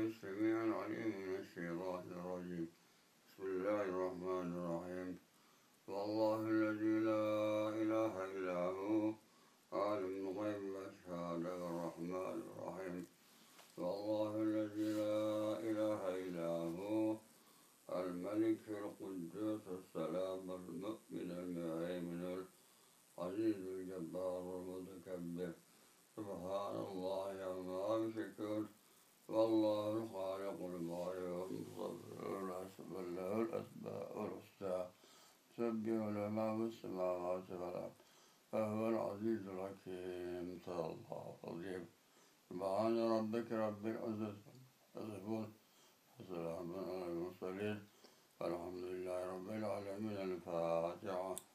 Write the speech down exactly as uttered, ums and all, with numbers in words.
السميع العليم من الشيطان الرجيم. بسم الله الرحمن الرحيم. والله الذي لا إله إلا هو عالم الغيب والشهادة الرحمن الرحيم. والله الذي لا إله إلا هو الملك القدوس السلام المؤمن المهيمن العزيز الجبار المتكبر سبحان الله عما يشركون. والله الخالق البارئ المصور له الأسماء الحسنى يسبح له ما في السماوات والأرض وهو العزيز الحكيم. صدق الله العظيم. سبحان ربك رب العزة عما يصفون وسلام على المرسلين والحمد لله رب العالمين. الفاتحة.